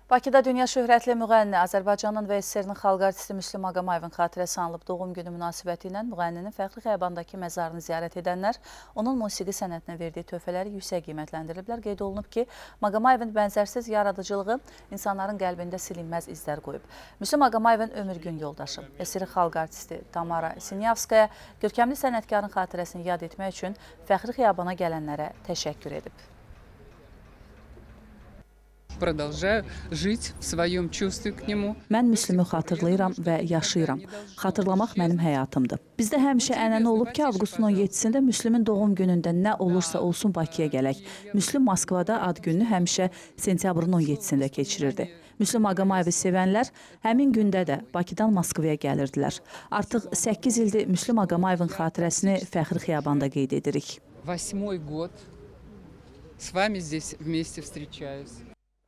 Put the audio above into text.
Bakıda dünya şöhrətli müğənni, Azərbaycanın və SSR-nin xalq artisti Müslüm Ağamayevin xatirəsi anılıb doğum günü münasibəti ilə müğənninin fəxri xiyabandakı məzarını ziyarət edənlər onun musiqi sənətinə verdiyi töhfələri yüksək qiymətləndiriblər. Qeyd olunub ki, Ağamayevin bənzərsiz yaradıcılığı insanların qəlbində silinməz izlər qoyub. Müslüm Ağamayevin ömür gün yoldaşı, SSR xalq artisti Tamara Sinyavskaya görkəmli sənətkarın xatirəsini yad etmək üçün fəxri xiyabana gələnlərə təşəkkür edib. Продолжаю жить в своем чувстве к нему. Mən Müslümü xatırlayıram və yaşayıram. Xatırlamaq mənim həyatımdır. Bizdə həmişə ənənə olub ki, avqustun 17-sində Müslümün doğum günündə nə olursa olsun Bakıya gələk. Müslüm Moskvada ad gününü həmişə sentyabrın 17-sində keçirirdi. Müslüm Ağamayevi sevənlər həmin gündə də Bakıdan Moskvaya gəlirdilər. Artıq 8 ildir Müslüm Ağamayevin xatirəsini fəxri xiyabanda qeyd edirik. 8-й год с вами здесь вместе встречаюсь.